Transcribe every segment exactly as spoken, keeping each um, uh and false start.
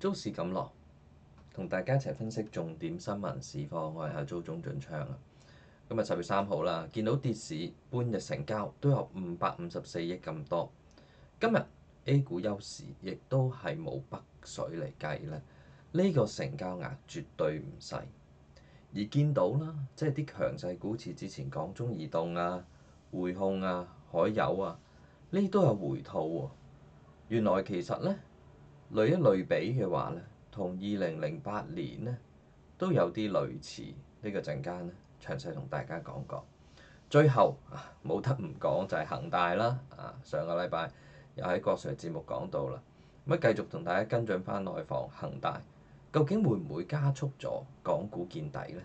租市咁落，同大家一齊分析重點新聞市況。我係阿租鐘俊昌啊。今日十月三號啦，見到跌市半日成交都有五百五十四億咁多。今日 A 股休市，亦都係冇北水嚟計咧，呢個成交額絕對唔細。而見到啦，即係啲強勢股，似之前講中移動啊、匯控啊、海油啊，呢都有回吐喎。原來其實咧，類一類比嘅話咧，同二零零八年咧都有啲類似。呢個陣間咧，詳細同大家講講。最後啊，冇得唔講就係恒大啦。啊，上個禮拜又喺郭 Sir 節目講到啦，咁啊繼續同大家跟進翻內房恒大，究竟會唔會加速咗港股見底呢？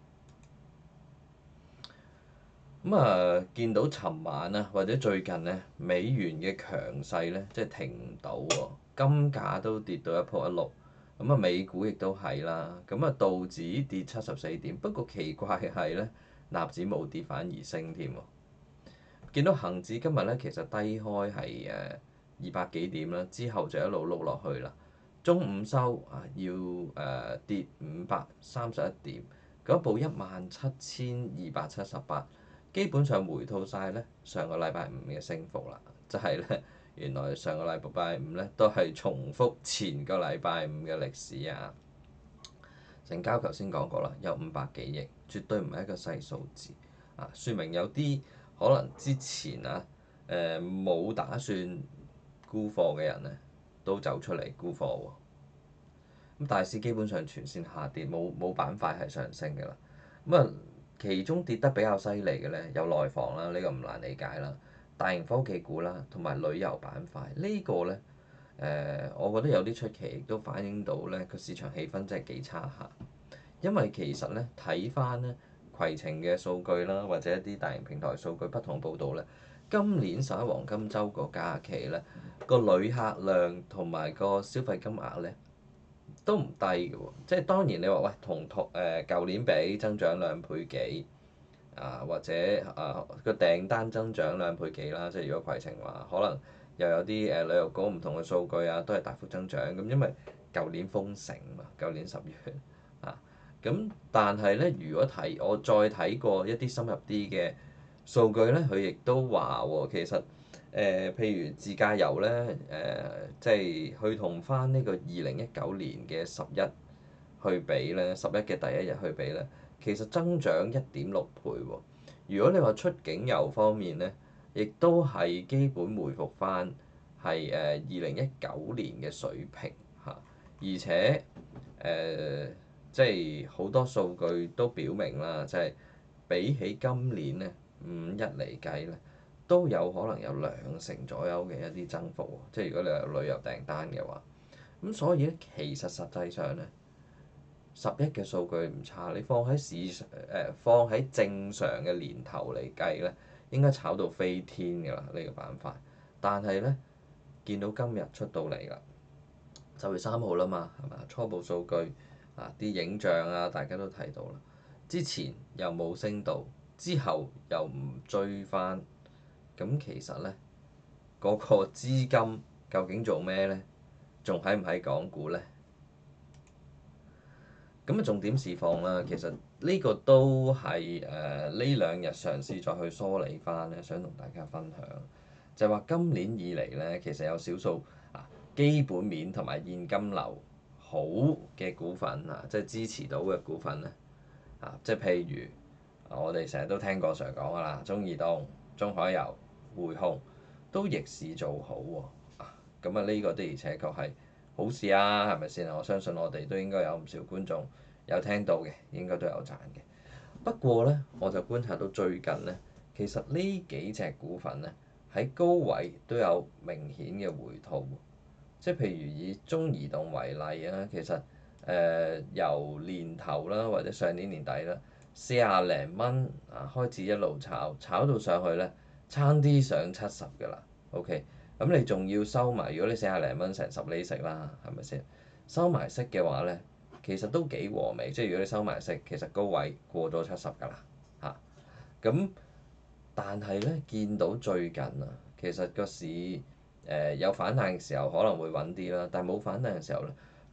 咁啊，見到尋晚啊，或者最近咧，美元嘅強勢咧，即係停唔到喎，金價都跌到一仆一碌。咁啊，美股亦都係啦。咁啊，道指跌七十四點，不過奇怪嘅係咧，納指冇跌反而升添喎。見到恒指今日咧，其實低開係誒二百幾點啦，之後就一路碌落去啦。中午收啊，要誒跌五百三十一點，嗰報一萬七千二百七十八。基本上回吐晒咧上個禮拜五嘅升幅啦，就係咧原來上個禮拜五咧都係重複前個禮拜五嘅歷史啊。成交頭先講過啦，有五百幾億，絕對唔係一個細數字啊，説明有啲可能之前啊誒冇打算沽貨嘅人咧都走出嚟沽貨喎。咁大市基本上全線下跌，冇冇板塊係上升嘅啦。咁啊〜其中跌得比較犀利嘅咧，有內房啦，呢個唔難理解啦。大型科技股啦，同埋旅遊板塊呢個咧，誒，我覺得有啲出奇，亦都反映到咧個市場氣氛真係幾差下。因為其實咧睇翻咧攜程嘅數據啦，或者一啲大型平台數據不同報導咧，今年十一黃金週個假期咧，個旅客量同埋個消費金額咧，都唔低嘅喎。即係當然你話喂，同同誒舊年比增長兩倍幾啊，或者啊個訂單增長兩倍幾啦。即係如果攜程話，可能又有啲誒旅遊股唔同嘅數據啊，都係大幅增長咁。因為舊年封城嘛，舊年十月啊，咁但係咧，如果睇我再睇過一啲深入啲嘅數據咧，佢亦都話喎，其實。誒、呃，譬如自駕遊咧，誒、呃，即係去同翻呢個二零一九年嘅十一去比咧，十一嘅第一日去比咧，其實增長一點六倍喎。如果你話出境遊方面咧，亦都係基本回復翻係誒二零一九年嘅水平嚇，而且誒、呃、即係好多數據都表明啦，即係比起今年咧五一嚟計咧，都有可能有兩成左右嘅一啲增幅喎，即係如果你有旅遊訂單嘅話，咁所以咧其實實際上咧十一嘅數據唔差，你放喺市場誒放喺正常嘅年頭嚟計咧，應該炒到飛天㗎啦呢個板塊，但係咧見到今日出到嚟啦，十月三號啦嘛，係嘛？初步數據啊啲影像啊大家都睇到啦，之前又冇升到，之後又唔追翻。咁其實咧，嗰個資金究竟做咩咧？仲喺唔喺港股咧？咁啊，重點市況啦。其實呢個都係誒呢兩日嘗試再去梳理翻咧，想同大家分享，就係話今年以嚟咧，其實有少數啊基本面同埋現金流好嘅股份啊，即係支持到嘅股份咧啊，即係譬如啊，我哋成日都聽過 Sir 講噶啦，中移動、中海油、匯控都逆市做好喎，啊咁啊呢個的而且確係好事啊，係咪先啊？我相信我哋都應該有唔少觀眾有聽到嘅，應該都有賺嘅。不過咧，我就觀察到最近咧，其實呢幾隻股份咧喺高位都有明顯嘅回吐，即係譬如以中移動為例啊，其實誒、呃、由年頭啦或者上年年底啦，四廿零蚊啊開始一路炒，炒到上去咧，差啲上七十㗎啦。OK，咁你仲要收埋，如果你四廿零蚊成十厘息啦，係咪先？收埋息嘅話咧，其實都幾和味。即係如果你收埋息，其實高位過咗七十㗎啦嚇。咁但係咧，見到最近啊，其實個市誒、呃、有反彈嘅時候可能會穩啲啦，但係冇反彈嘅時候咧，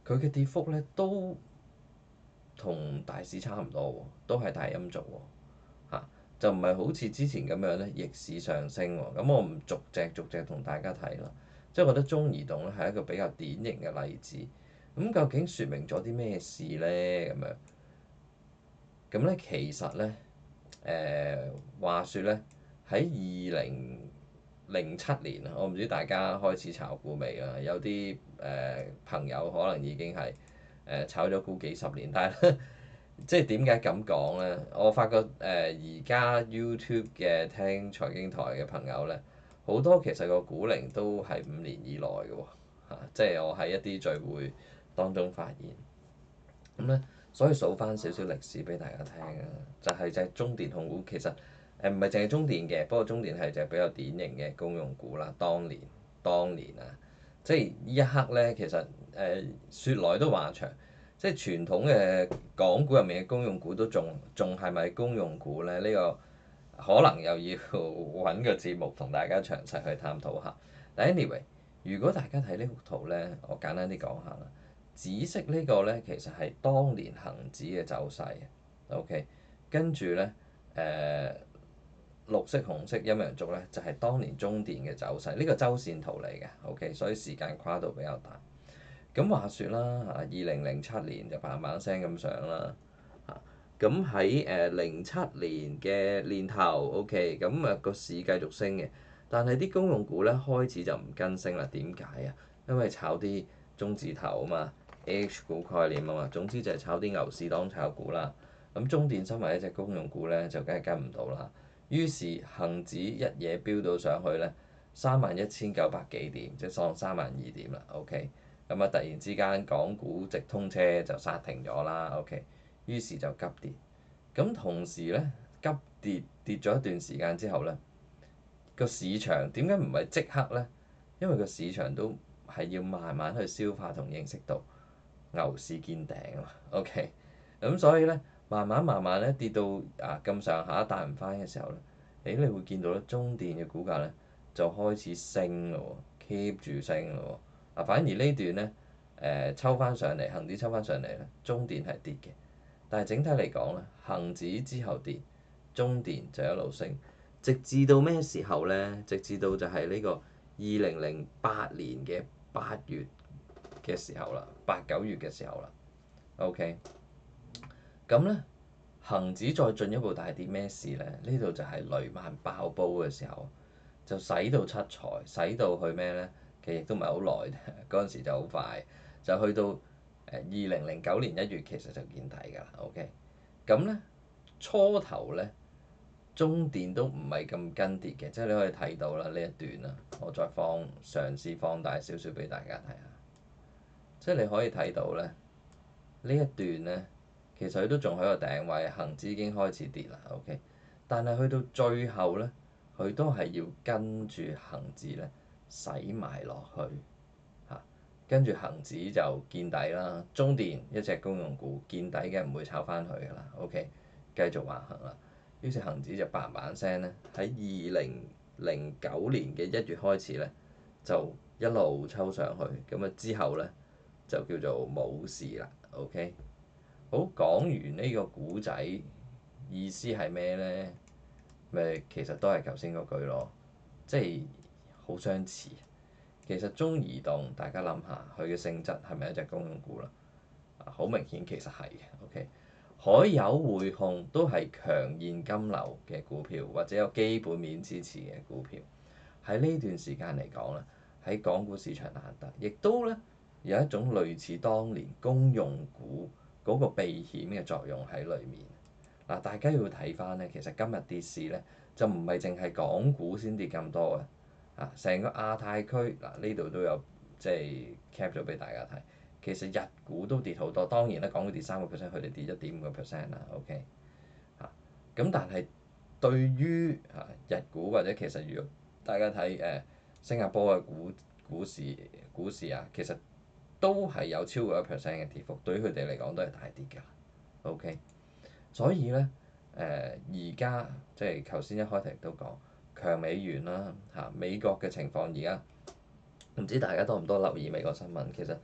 佢嘅跌幅咧都同大市差唔多喎，都係大陰燭喎，嚇就唔係好似之前咁樣咧逆市上升喎。咁我唔逐隻逐隻同大家睇啦，即係我覺得中移動咧係一個比較典型嘅例子。咁究竟説明咗啲咩事咧？咁樣咁咧其實咧誒話説咧喺二零零七年啊，我唔知大家開始炒股未啊？有啲誒、呃、朋友可能已經係誒、呃、炒咗股幾十年，但係咧即係點解咁講咧？我發覺誒而家 YouTube 嘅聽財經台嘅朋友咧，好多其實個股齡都係五年以內嘅喎，嚇！即係我喺一啲聚會當中發現。咁咧，所以數翻少少歷史俾大家聽啊，就係就係中電控股其實誒唔係淨係中電嘅，不過中電係就係比較典型嘅公用股啦。當年當年啊，即係呢一刻咧，其實誒説來都話長，即係傳統嘅港股入面嘅公用股都仲仲係咪公用股咧？呢個可能又要揾個節目同大家詳細去探討下。但 anyway，如果大家睇呢幅圖咧，我簡單啲講下啦。紫色呢個咧，其實係當年恒指嘅走勢，OK，跟住咧誒綠色、紅色陰陽燭咧，就係當年中電嘅走勢，呢個周線圖嚟嘅，OK，所以時間跨度比較大。咁話説啦，嚇二零零七年就嘭嘭聲咁上啦，嚇咁喺誒零七年嘅年頭，OK，咁啊個市繼續升嘅，但係啲公用股咧開始就唔跟升啦。點解啊？因為炒啲中字頭啊嘛。H 股概念啊嘛，總之就係炒啲牛市當炒股啦。咁中電身為一隻公用股咧，就梗係跟唔到啦。於是恒指一嘢飆到上去咧，三萬一千九百幾點，即係當三萬二點啦。OK，咁啊突然之間港股直通車就殺停咗啦。OK，於是就急跌。咁同時咧急跌跌咗一段時間之後咧，個市場點解唔係即刻咧？因為個市場都係要慢慢去消化同認識到。牛市見頂啊嘛，OK，咁所以咧，慢慢慢慢咧跌到啊咁上下彈唔翻嘅時候咧，誒你會見到咧中電嘅股價咧就開始升咯喎，keep 住升咯喎，啊反而呢段咧誒抽翻上嚟，恒指抽翻上嚟咧，中電係跌嘅，但係整體嚟講咧，恒指之後跌，中電就一路升，直至到咩時候咧？直至到就係呢個二零零八年嘅八月嘅時候啦，八九月嘅時候啦，OK，咁咧恒指再進一步大跌咩事咧？呢度就係雷曼爆煲嘅時候，就使到七財，使到去咩咧？其實亦都唔係好耐，嗰陣時就好快，就去到誒二零零九年一月，其實就見底㗎啦，OK，咁咧初頭咧中電都唔係咁跟跌嘅，即係你可以睇到啦呢一段啦，我再放嘗試放大少少俾大家睇下。即係你可以睇到咧，呢一段咧，其實佢都仲喺個頂位，恒指已經開始跌啦，OK。但係去到最後咧，佢都係要跟住恒指咧洗埋落去嚇，跟住恒指就見底啦。中電一隻公用股見底嘅唔會炒翻去㗎啦，OK，繼續橫行啦。於是恒指就嘭嘭聲咧，喺二零零九年嘅一月開始咧，就一路抽上去，咁啊之後咧。就叫做冇事啦，OK。好，講完呢個古仔，意思係咩咧？咪其實都係頭先嗰句咯，即係好相似。其實中移動，大家諗下，佢嘅性質係咪一隻公用股啦？好明顯其實係嘅，OK。海油匯控都係強現金流嘅股票，或者有基本面支持嘅股票。喺呢段時間嚟講咧，喺港股市場難得，亦都咧。有一種類似當年公用股嗰個避險嘅作用喺裏面。嗱，大家要睇翻咧，其實今日跌市咧就唔係淨係港股先跌咁多嘅，啊，成個亞太區嗱呢度都有即係 cap 咗俾大家睇。其實日股都跌好多，當然啦，港股跌三個 percent，佢哋跌一點五個 percent 啦，OK，嚇。咁但係對於啊日股或者其實如果大家睇誒新加坡嘅股股市股市啊，其實都係有超過一 percent 嘅跌幅，對於佢哋嚟講都係大跌㗎。OK，所以咧誒而家即係頭先一開頭都講強美元啦嚇，美國嘅情況而家唔知大家多唔多留意美國新聞？其實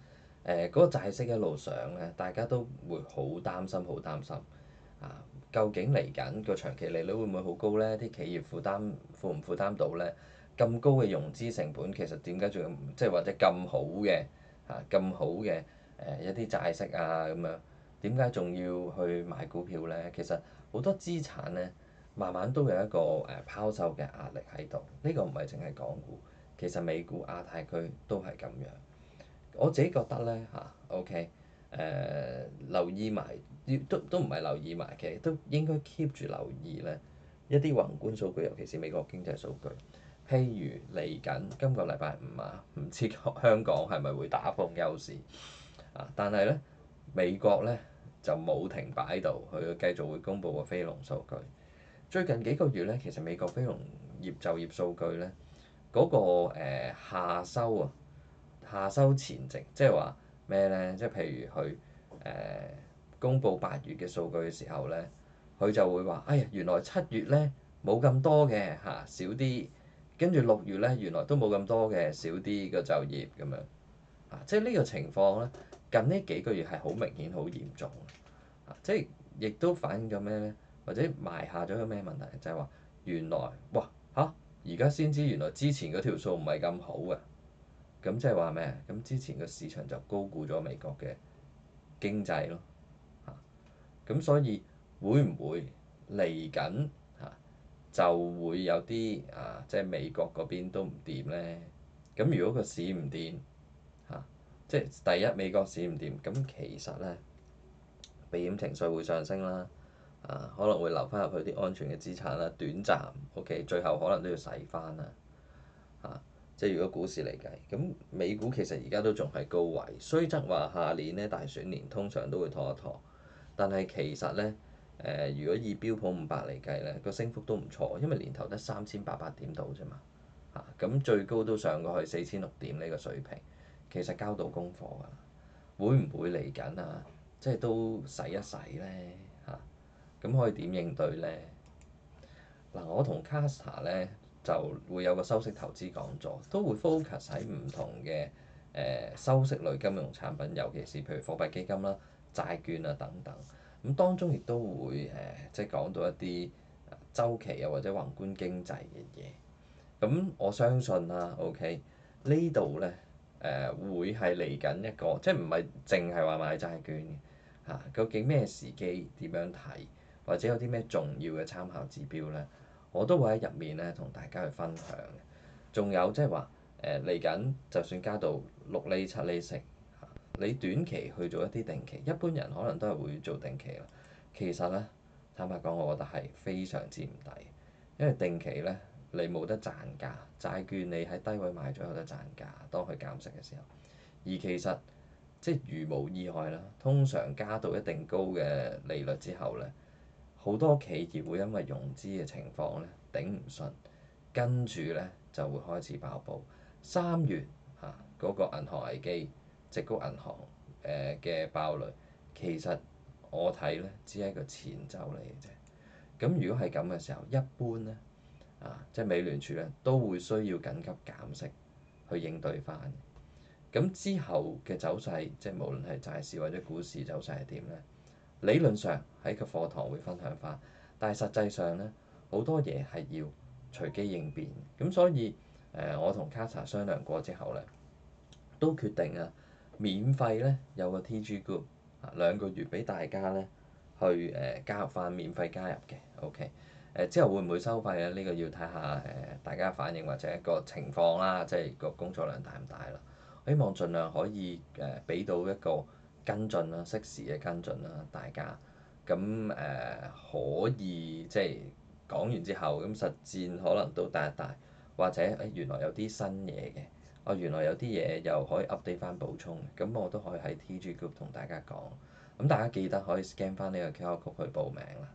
誒嗰個債息一路上咧，大家都會好擔心，好擔心啊！究竟嚟緊個長期利率會唔會好高咧？啲企業負擔負唔負擔到咧？咁高嘅融資成本，其實點解仲要即係或者咁好嘅嚇咁好嘅誒一啲債息啊咁樣，點解仲要去買股票咧？其實好多資產咧，慢慢都有一個誒拋售嘅壓力喺度。呢個唔係淨係港股，其實美股、亞太區都係咁樣。我自己覺得咧嚇，OK，誒、留意埋，都都唔係留意埋嘅，都應該 keep 住留意咧一啲宏觀數據，尤其是美國經濟數據。譬如嚟緊今個禮拜五啊，唔知香港係咪會打風休市啊？但係咧美國咧就冇停擺到，佢繼續會公布個非農數據。最近幾個月咧，其實美國非農業就業數據咧嗰、個、呃、下收啊。下收前夕，即係話咩咧？即係譬如佢誒、呃、公佈八月嘅數據嘅時候咧，佢就會話：哎呀，原來七月咧冇咁多嘅嚇、啊，少啲。跟住六月咧，原來都冇咁多嘅，少啲個就業咁樣。啊，即係呢個情況咧，近呢幾個月係好明顯、好嚴重。啊，即係亦都反映咗咩咧？或者埋下咗個咩問題？就係話原來哇嚇，而家先知原來之前嗰條數唔係咁好嘅。咁即係話咩？咁之前個市場就高估咗美國嘅經濟咯，嚇。咁所以會唔會嚟緊嚇就會有啲啊，即係美國嗰邊都唔掂咧？咁如果個市唔掂嚇，即係第一美國市唔掂，咁其實咧避險情緒會上升啦，啊可能會留翻入去啲安全嘅資產啦，短暫 OK，最後可能都要洗翻啦，嚇。即係如果股市嚟計，咁美股其實而家都仲係高位，雖則話下年咧大選年通常都會拖一拖，但係其實咧誒、呃，如果以標普五百嚟計咧，個升幅都唔錯，因為年頭得三千八百點度啫嘛，嚇、啊、咁最高都上過去四千六點呢個水平，其實交到功課㗎啦，會唔會嚟緊啊？即係都洗一洗咧嚇，咁、啊、可以點應對咧？嗱，我同 Casa 咧就會有個收息投資講座，都會 focus 喺唔同嘅誒、呃、收息類金融產品，尤其是譬如貨幣基金啦、債券啊等等。咁當中亦都會誒、呃、即係講到一啲週期啊或者宏觀經濟嘅嘢。咁我相信啦，OK 呢度咧誒會係嚟緊一個，即係唔係淨係話買債券嘅嚇、啊？究竟咩時機點樣睇，或者有啲咩重要嘅參考指標咧？我都會喺入面咧同大家去分享嘅。仲有即係話誒嚟緊，就算加到六厘、七厘息，你短期去做一啲定期，一般人可能都係會做定期啦。其實咧，坦白講，我覺得係非常之唔抵，因為定期咧你冇得賺價，債券你喺低位買咗有得賺價，當佢減息嘅時候。而其實即係如無意外啦，通常加到一定高嘅利率之後咧，好多企業會因為融資嘅情況咧頂唔順，跟住咧就會開始爆煲。三月嚇嗰個銀行危機，矽谷銀行誒嘅爆雷，其實我睇咧只係一個前奏嚟嘅啫。咁如果係咁嘅時候，一般咧啊，即係美聯儲咧都會需要緊急減息去應對翻。咁之後嘅走勢，即係無論係債市或者股市走勢係點咧？理論上喺個課堂會分享翻，但係實際上咧好多嘢係要隨機應變，咁所以誒、呃、我同 Casa 商量過之後咧，都決定啊免費咧有個 T G group 啊兩個月俾大家咧去誒、呃、加入翻，免費加入嘅 OK 誒、呃、之後會唔會收費咧？呢、這個要睇下誒大家反應或者一個情況啦，即係個工作量大唔大啦。希望盡量可以誒俾、呃、到一個跟進啦，適時嘅跟進啦，大家咁誒、呃、可以即係講完之後，咁實戰可能都帶一帶，或者誒、哎、原來有啲新嘢嘅，哦原來有啲嘢又可以 update 翻補充，咁我都可以喺 T G Group 同大家講，咁大家記得可以 scan 翻呢個 Q R code 去報名啦。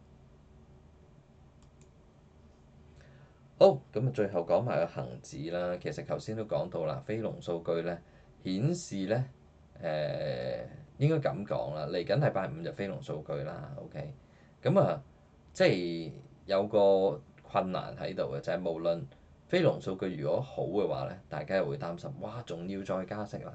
好，咁啊最後講埋個恒指啦，其實頭先都講到啦，非農數據咧顯示咧。誒、呃、應該咁講啦，嚟緊禮拜五就非農數據啦，OK，咁啊即係有個困難喺度嘅，就係、是、無論非農數據如果好嘅話咧，大家又會擔心，哇仲要再加息啦，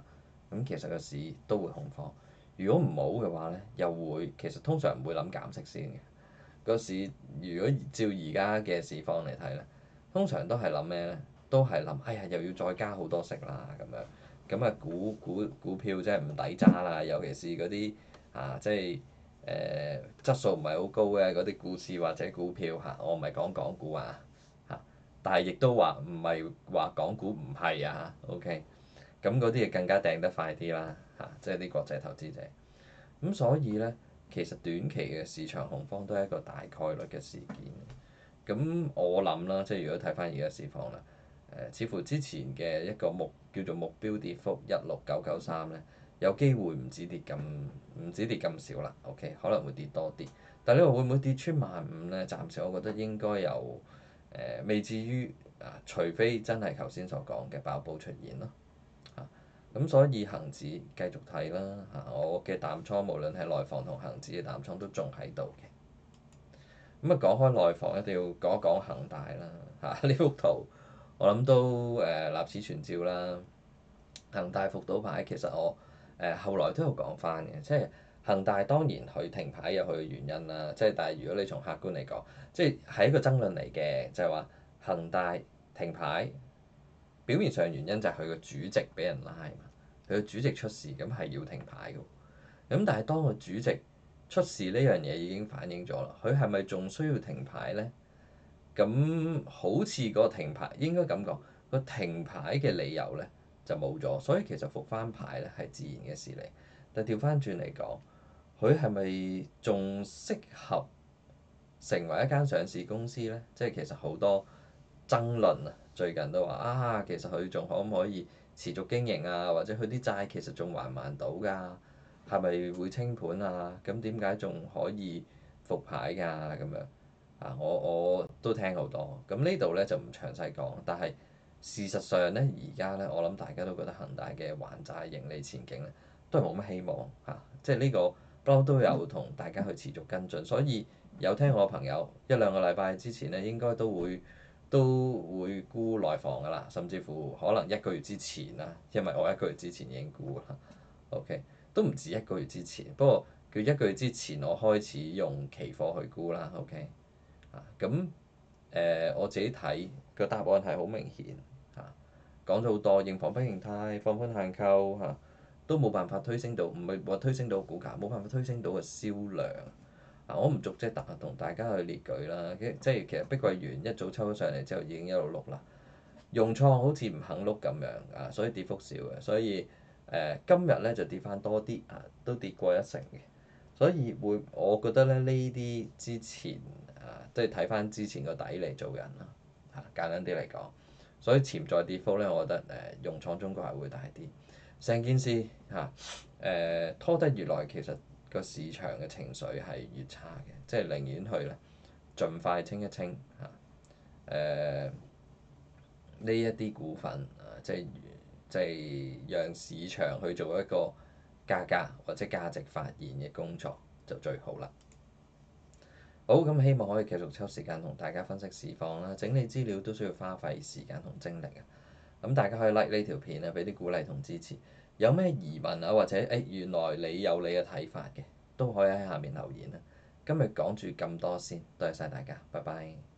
咁其實個市都會恐慌。如果唔好嘅話咧，又會其實通常唔會諗減息先嘅。個市如果照而家嘅市況嚟睇咧，通常都係諗咩咧？都係諗，哎呀又要再加好多息啦咁樣。咁啊股股股票真係唔抵揸啦，尤其是嗰啲啊即係誒、呃、質素唔係好高嘅嗰啲股市或者股票嚇、啊，我唔係講港股啊嚇，但係亦都話唔係話港股唔係啊，OK。咁嗰啲嘢更加掟得快啲啦嚇，即係啲國際投資者。咁所以咧，其實短期嘅市場恐慌都係一個大概率嘅事件。咁我諗啦，即係如果睇翻而家市況啦，誒、呃，似乎之前嘅一個目叫做目標跌幅一六九九三咧，有機會唔止跌咁唔止跌咁少啦。OK，可能會跌多啲。但係你話會唔會跌穿萬五咧？暫時我覺得應該有誒、呃，未至於啊，除非真係頭先所講嘅爆煲出現咯。咁所以恒指繼續睇啦嚇，我嘅淡倉無論係內房同恒指嘅淡倉都仲喺度嘅。咁啊，講開內房一定要講一講恒大啦嚇，呢幅圖我諗都誒立此存照啦。恒大復倒牌其實我誒、呃、後來都有講翻嘅，即係恒大當然佢停牌有佢嘅原因啦，即係但係如果你從客觀嚟講，即係係一個爭論嚟嘅，就係話恒大停牌。表面上原因就係佢個主席俾人拉嘛，佢個主席出事咁係要停牌嘅。咁但係當個主席出事呢樣嘢已經反映咗啦，佢係咪仲需要停牌呢？咁好似個停牌應該咁講，個停牌嘅理由呢就冇咗，所以其實復翻牌呢係自然嘅事嚟。但係調翻轉嚟講，佢係咪仲適合成為一間上市公司呢？即係其實好多爭論啊，最近都話啊，其實佢仲可唔可以持續經營啊？或者佢啲債其實仲還唔還到㗎？係咪會清盤啊？咁點解仲可以復牌㗎？咁樣啊，我我都聽好多。咁呢度咧就唔詳細講，但係事實上咧，而家咧我諗大家都覺得恒大嘅還債盈利前景咧都係冇乜希望嚇、啊。即係呢個不嬲都有同大家去持續跟進，所以有聽我朋友一兩個禮拜之前咧，應該都會。都會沽內房㗎啦，甚至乎可能一個月之前啦，因為我一個月之前已經沽啦。OK，都唔止一個月之前，不過佢一個月之前我開始用期貨去沽啦。OK，啊咁誒我自己睇個答案係好明顯嚇，講咗好多認房不認貸，放寬限購嚇，都冇辦法推升到，唔係話推升到股價，冇辦法推升到個銷量。啊！我唔逐隻特同大家去列舉啦，即係其實碧桂園一早抽咗上嚟之後已經一路碌啦，融創好似唔肯碌咁樣啊，所以跌幅少嘅，所以誒、呃、今日咧就跌翻多啲啊，都跌過一成嘅，所以會我覺得咧呢啲之前啊，即係睇翻之前個底嚟做人啦嚇，簡單啲嚟講，所以潛在跌幅咧，我覺得誒、呃、融創中國係會大啲，成件事嚇誒、啊呃、拖得越耐其實。個市場嘅情緒係越差嘅，即係寧願去咧，盡快清一清嚇。誒呢一啲股份啊，即係即係讓市場去做一個價格或者價值發現嘅工作就最好啦。好，咁希望可以繼續抽時間同大家分析市況啦。整理資料都需要花費時間同精力啊。咁大家可以 like 呢條片啊，俾啲鼓勵同支持。有咩疑問啊，或者誒、哎、原來你有你嘅睇法嘅，都可以喺下面留言啊。今日講住咁多先，多謝晒大家，拜拜。